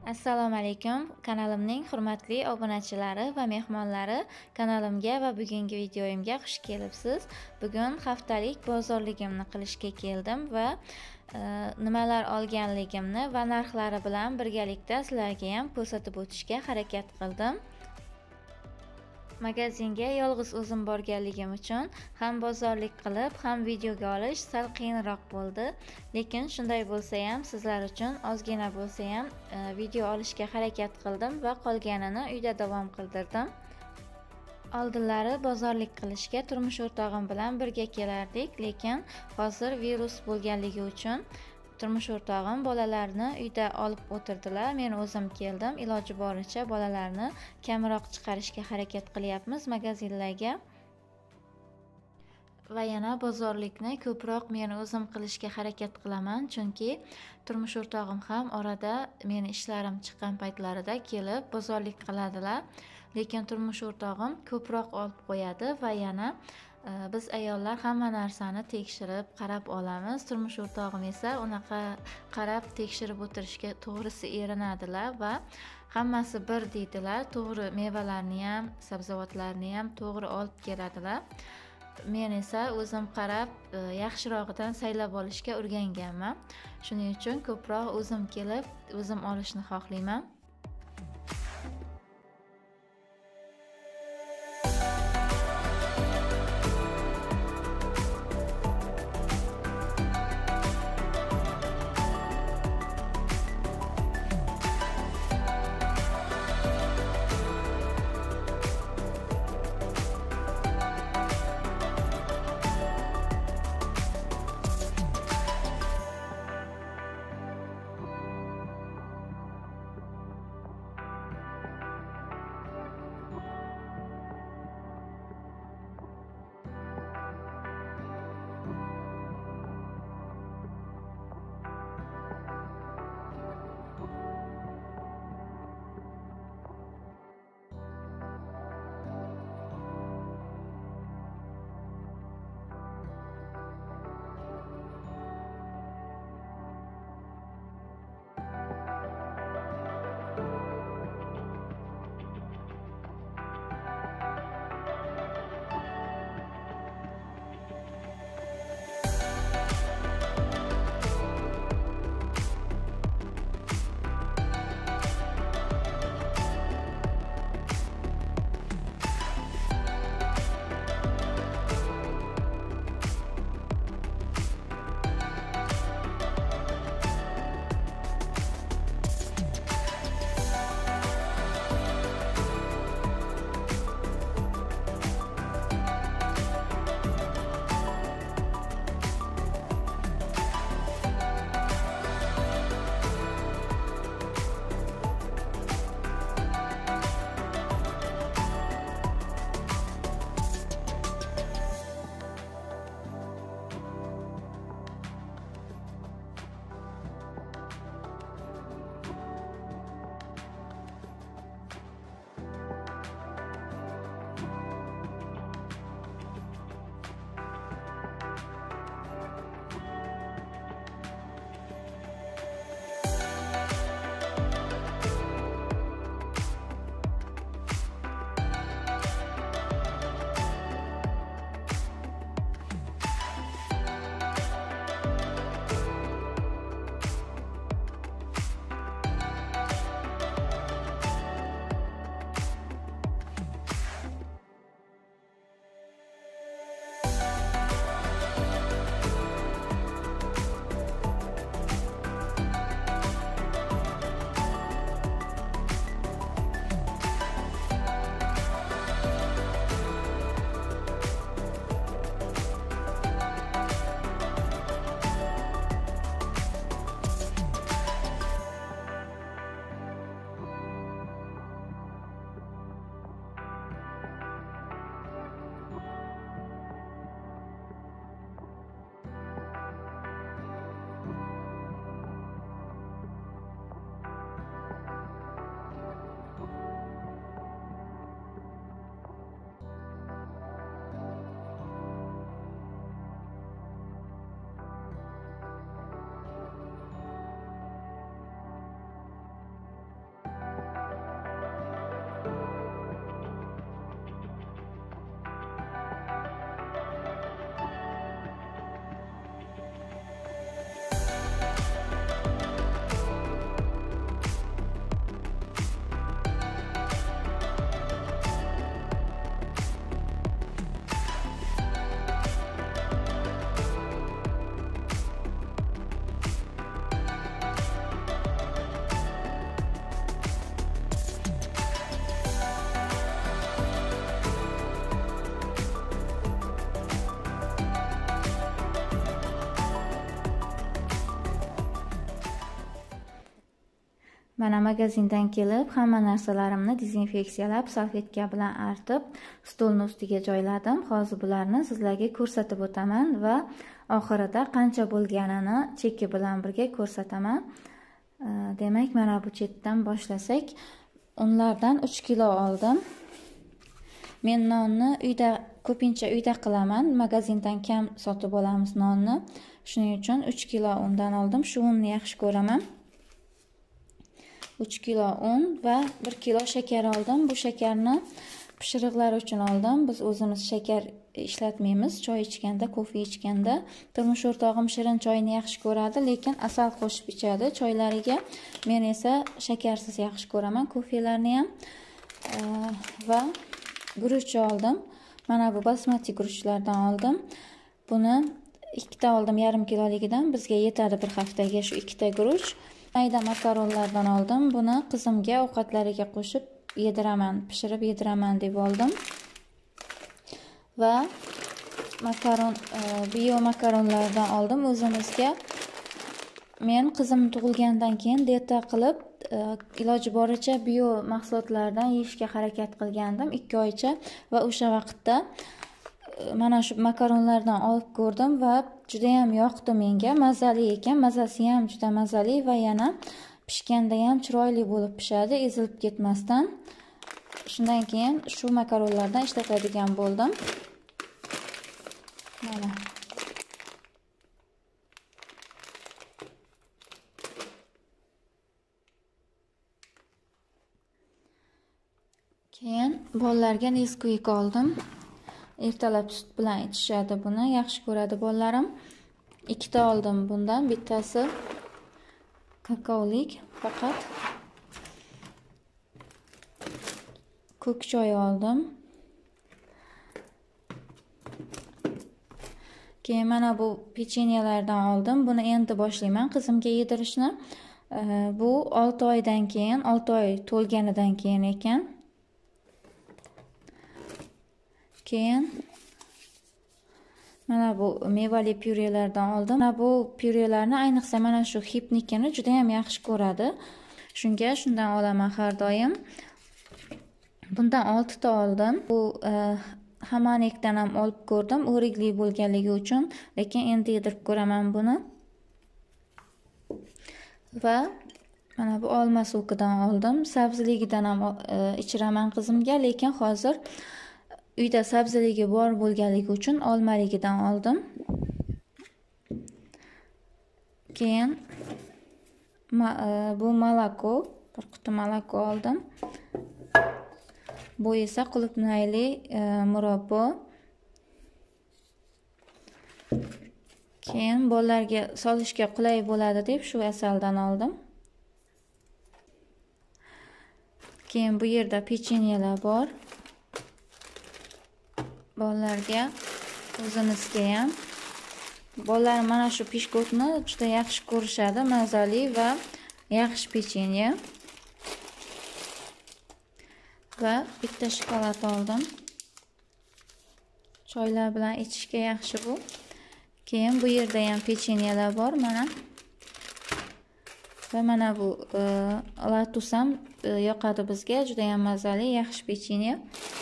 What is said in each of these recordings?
Assalomu alaykum. Kanalimning hurmatli obunachilari va mehmonlari, kanalimga va bugungi videoyimga xush kelibsiz. Bugun haftalik bozorligimni qilishga keldim va nimalar olganligimni va narxlari bilan birgalikda sizlarga ham ko'rsatib o'tishga harakat qildim. Magazinga yolg'iz o'zim borganligim uchun ham bozorlik qilib, ham videoga olish sal qiyinroq bo'ldi. Lekin shunday bo'lsa ham sizlar uchun ozgina bo'lsa ham video olishga harakat qildim va qolganini uyda davom qildirdim. Oldinlari bozorlik qilishga turmush o'rtog'im bilan birga kelardik, lekin hozir virus bo'lganligi uchun turmush o'rtog'im bolalarni uyda olib o'tirdilar. Men o'zim keldim. Iloji boricha bolalarni kamroq chiqarishga harakat qilyapmiz magazinlarga. Va yana bozorlikni ko'proq men o'zim qilishga harakat qilaman, chunki turmush o'rtog'im ham orada meni ishlarim chiqqan paytlarida kelib bozorlik qiladilar. Lekin turmush o'rtog'im ko'proq olib qo'yadi va yana biz ayollar hamma narsani tekshirib, qarab olamiz. Turmush o'rtog'im esa unaqa qarab, tekshirib o'tirishga to'g'risi erinadilar va hammasi bir deydilar. To'g'ri mevalarni ham, sabzavotlarni ham to'g'ri olib keladilar. Men esa o'zim qarab, yaxshirog'idan saylab olishga o'rganganman. Shuning uchun ko'proq o'zim kelib, o'zim olishni xohlayman. Mana magazindan kelib, hamma narsalarimni dezinfeksiyalab, salfetka bilan artib, stolni ustiga joyladim. Hozir bularni sizlarga ko'rsatib o'taman va oxirida qancha bo'lganini cheki bilan birga ko'rsataman. Demak, mana bu chetdan boshlasak, unlardan 3 kilo oldim. Men nonni ko'pincha uyda qilaman, magazindan kam sotib olamiz nonni. Shuning uchun 3 kilo undan oldim. Shu unni yaxshi ko'raman. 3 kilo un va 1 kilo shakar oldim. Bu shakarni pishiriqlar uchun oldim. Biz o'zimiz shakar ishlatmaymiz. Choy ichganda, kofe ichganda. Turmush o'rtog'im shirin choyni yaxshi ko'radi, lekin asal qo'shib ichadi choylariga. Men esa shakarsiz yaxshi ko'raman kofelarni ham. Va guruch oldim. Mana bu basmati guruchlardan oldim. Buni 2 ta oldim, yarim kiloligidan. Bizga yetadi bir haftaga shu 2 ta guruch. Mayda makaronlardan oldim. Buni qizimga ovqatlariga qo'shib yediraman, pishirib yediraman deb oldim. Va bio makaronlardan oldim o'zimizga. Men qizim tug'ilgandan keyin dieta qilib, iloji boricha bio mahsulotlardan yeyishga harakat qilgandim 2 oycha va o'sha vaqtda mana shu makaronlardan olib ko'rdim va juda ham yoqdi menga. Mazali ekan, mazasi ham juda mazali va yana pishganda ham chiroyli bo'lib pishadi, ezilib ketmasdan. Shundan keyin shu makaronlardan ishlatadigan bo'ldim. Mana. Keyin bolalarga Nesquik oldim. Ertalab sut bilan ichishadi buni, yaxshi ko'radi bolalarim. 2 ta oldim bundan, bittasi kakaolik faqat. Ko'k choy oldim. Keyin mana bu pechenyelardan oldim. Buni endi boshlayman qizimga yedirishni. Bu 6 oydan keyin, 6 oy to'lganidan keyin ekan. Keyin mana bu mevali pyurelardan oldim. Mana bu pyurelarni ayniqsa mana shu Hipnikini juda ham yaxshi ko'radi. Shundan olaman har doim. Bundan 6 ta oldim. Bu Hamanekdan ham olib ko'rdim, o'rikli bo'lganligi uchun, lekin endi yedirib ko'raman buni. Va mana bu olma so'kidan oldim. Sabziligidan ham ichiraman qizimga, lekin hozir uyda sabziligi bor bo'lganligi uchun olmaligidan oldim. Keyin bu malako, bir quti malako oldim. Bu esa qulupnayli murabbo. Keyin bolalarga solishga qulay bo'ladi deb shu asaldan oldim. Keyin bu yerda pechenyelar bor. Bolalarga, o'zimizga ham. Bolalar mana shu pishkotni juda yaxshi ko'rishadi, mazali va yaxshi pechenye. Va bitta shokolad oldim. Choylar bilan ichishga yaxshi bu. Keyin bu yerda ham pechenyelar bor mana. Va mana bu latus ham yoqadi bizga, juda ham mazali, yaxshi pechenye.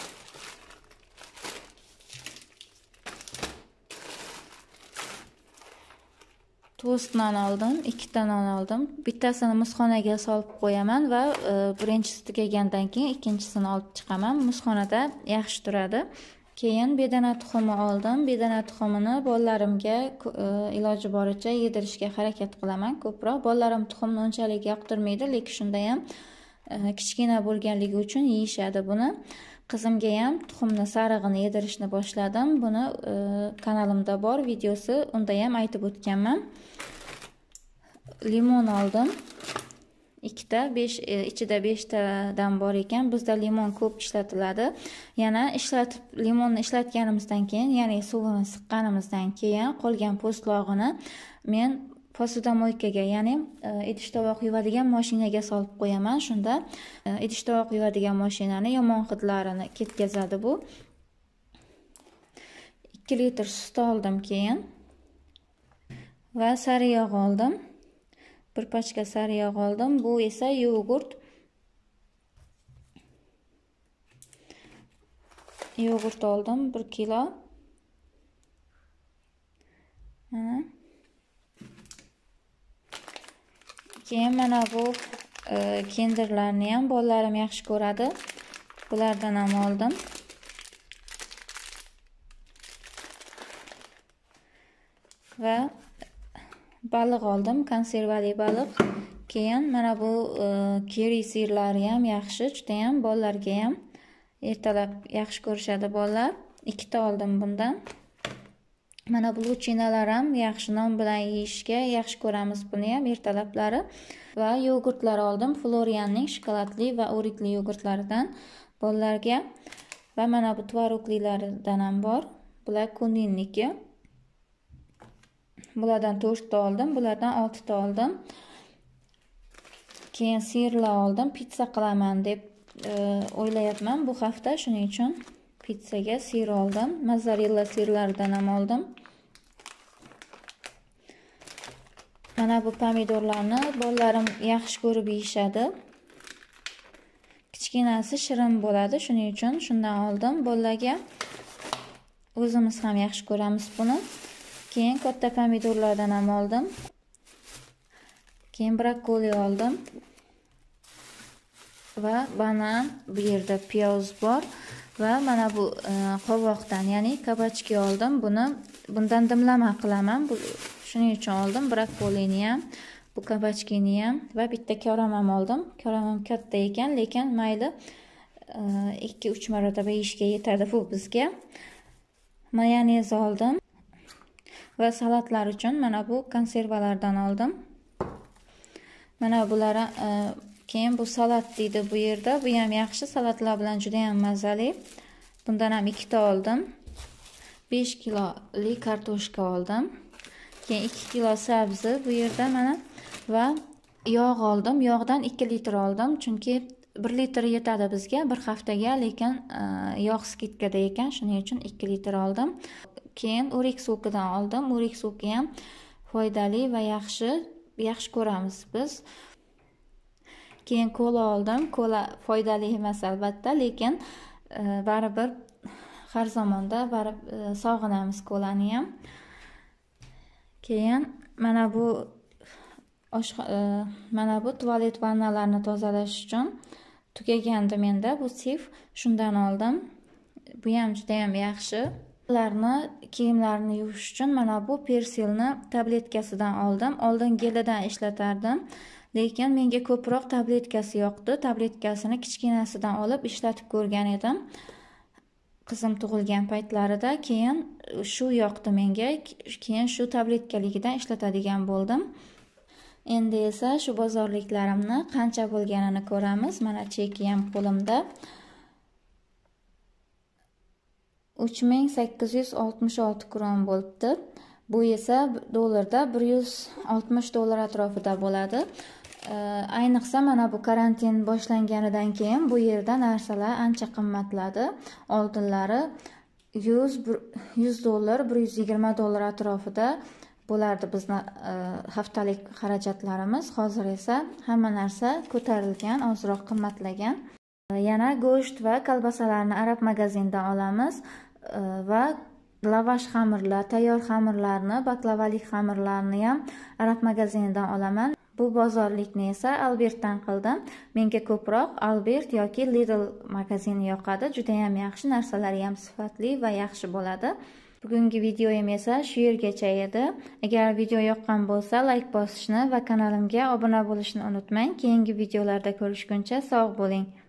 Tost non oldim, 2 ta non oldim. Bittasini muzxonaga solib qo'yaman va birinchisi tugagandan keyin ikkinchisini olib chiqaman. Muzxonada yaxshi turadi. Keyin bedana tuxumi oldim. Bedana tuxumini bolalarimga iloji boricha yedirishga harakat qilaman ko'proq. Bolalarim tuxumni unchalik yoqtirmaydi, lekin shunda ham kichkina bo'lganligi uchun yeyishadi buni. Qizimga ham tuxumni sarig'ini yedirishni boshladim. Buni kanalimda bor videosi, unda ham aytib o'tganman. Limon oldim. 2 ta, ichida 5 tadan bor ekan. Bizda limon ko'p ishlatiladi. Yana limonni ishlatganimizdan keyin, ya'ni suvini siqqanimizdan keyin qolgan po'stlog'ini men posudamoykaga, ya'ni idish tovoq yuvadigan mashinaga solib qo'yaman. Shunda idish tovoq yuvadigan mashinani yomon hidlarini ketkazadi bu. 2 litr sut oldim keyin va sariyog' oldim. Bir pachka sariyog' oldim. Bu esa yogurt. Yogurt oldim 1 kilo. Mana. Keyin mana bu kinderlarni ham bolalarim yaxshi ko'radi. Bulardan ham oldim. Va baliq oldim, konservali baliq. Keyin mana bu keri sirlari ham yaxshi, juda ham bolalarga ham ertalab yaxshi ko'rishadi bolalar. 2 ta oldim bundan. Mana bu luchinalar ham yaxshi, non bilan yeyishga yaxshi ko'ramiz buni ham ertalablari. Va yogurtlar oldim, Florianning shokoladli va o'rikli yogurtlaridan bolalarga. Va mana bu tvorogliklardan ham bor. Bular Kuninniki. Bulardan 4 ta oldim, bulardan 6 ta oldim. Keyin sirlar oldim, pizza qilaman deb o'ylayapman bu hafta, shuning uchun pizzaga sir oldim. Mozzarella sirlaridan ham oldim. Mana bu pomidorlarni bolalarim yaxshi ko'rib yeyishadi. Kichkinasi shirin bo'ladi, shuning uchun shundan oldim bolalarga. O'zimiz ham yaxshi ko'ramiz buni. Keyin katta pomidorlardan ham oldim. Keyin brokkoli oldim. Va banan, bu yerda piyoz bor va mana bu qovoqdan, ya'ni kabachki oldim. Bundan dimlama qilaman. Shuning uchun oldim brokkolini ham, bu kabachkini ham va bitta koramam oldim. Koramam katta ekan, lekin mayli 2-3 marotaba yeyishga yetadi bu bizga. Mayonez oldim. Va salatlar uchun mana bu konservalardan oldim. Mana bular keyin bu salat deydi bu yerda. Bu ham yaxshi, salatlar bilan juda ham mazali. Bundan ham 2 ta oldim. 5 kiloli kartoshka oldim. Keyin 2 kilo sabzi bu yerda mana va yog' oldim. Yog'dan 2 litr oldim, chunki 1 litr yetadi bizga bir haftaga, lekin yog' skitkada ekan, shuning uchun 2 litr oldim. Keyin o'rik so'kidan oldim. O'rik so'ki ham foydali va yaxshi ko'ramiz biz. Keyin kola oldim. Kola foydali emas albatta, lekin baribir har zamonda sog'inamiz kolani ham. Keyin mana bu tualet vannalarni tozalash uchun tugagandi menda bu sif, shundan oldim. Bu ham juda ham yaxshi. Kiyimlarni yuvish uchun mana bu persilni tabletkasidan oldim. Oldin gelidan ishlatardim, lekin menga ko'proq tabletkasi yoqdi. Tabletkasini kichkinasidan olib ishlatib ko'rgan edim qizim tug'ilgan paytlarida. Keyin shu yoqdi menga. Keyin shu tabletkaligidan ishlatadigan bo'ldim. Endi esa shu bozorliklarimni qancha bo'lganini ko'ramiz. Mana cheki ham qo'limda. 3866 kron bo'libdi. Bu esa dollarda $160 atrofida bo'ladi. Ayniqsa mana bu karantin boshlanganidan keyin bu yerda narsalar ancha qimmatladi. Oldinlari $100, $120 atrofida bo'lardi bizni haftalik xarajatlarimiz. Hozir esa hamma narsa ko'tarilgan, ozroq qimmatlagan. Yana go'sht va kolbasalarni Arab magazindan olamiz va lavash xamirlar, tayyor xamirlarni, baklavalik xamirlarni ham Arab magazinidan olaman. Bu bozorlikni esa Albertdan qildim. Menga ko'proq Albert yoki Lidl magazini yoqadi. Juda ham yaxshi, narsalari ham sifatli va yaxshi bo'ladi. Bugungi videoyim esa shu yergacha edi. Agar video yoqqan bo'lsa, like bosishni va kanalimga obuna bo'lishni unutmang. Keyingi videolarda ko'rishguncha sog' bo'ling.